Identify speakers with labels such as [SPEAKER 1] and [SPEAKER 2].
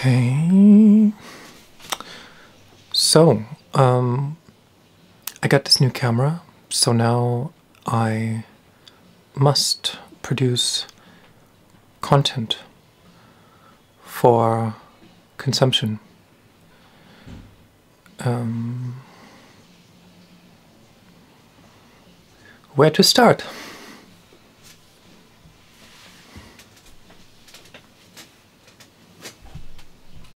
[SPEAKER 1] Okay. So, I got this new camera, so now I must produce content for consumption. Where to start?